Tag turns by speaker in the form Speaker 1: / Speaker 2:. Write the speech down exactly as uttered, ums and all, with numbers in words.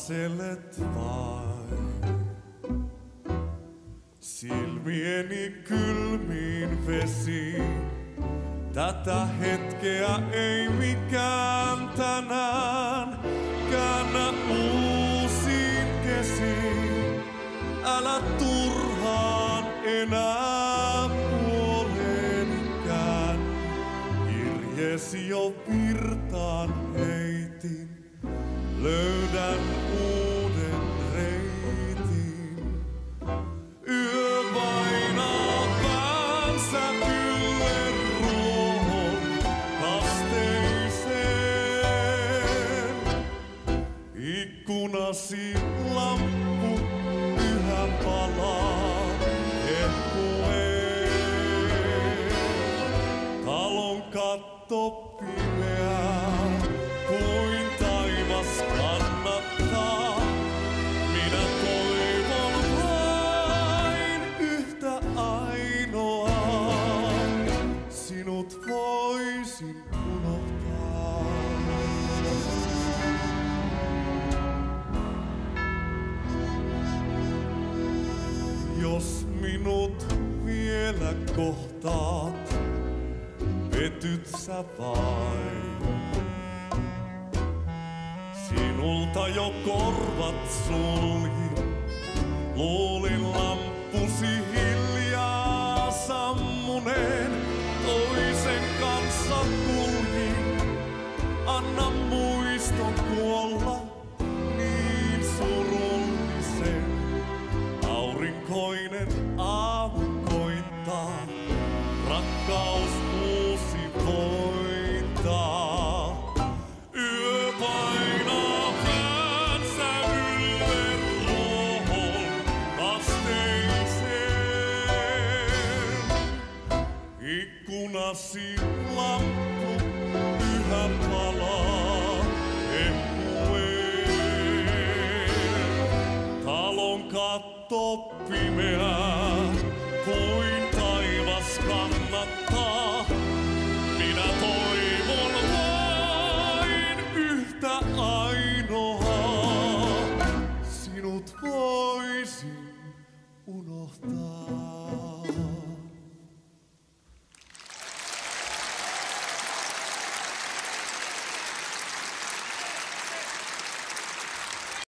Speaker 1: Katselet vain silmieni kylmiin vesiin. Tätä hetkeä ei mikään tänään käännä uusiin kesiin. Älä turhaan enää puoleenikään. Kirjeesi jo virtaan heitin. Löydän uuden reitin. Yö painaa päänsä ylle ruohon kasteiseen. Ikkunasi lamppu yhä palaa hehkuen. Talon katto pimeää kuin taivas kannattaa. Minä toivon vain yhtä ainoaa. Sinut voisin unohtaa. Jos minut vielä kohtaat, petyt sä vain. Sinulta jo korvat suljin, luulin lampusi hiljaa sammuneen. Toisen kanssa kuljin, anna muiston kuolla niin surullisen. Aurinkoinen aamu koittaa, rakkaus uusi voittaa. Yö painaa päänsä ylle ruohon kasteiseen. Ikkunasi lamppu yhä palaa hehkuen. Talon katto pimeää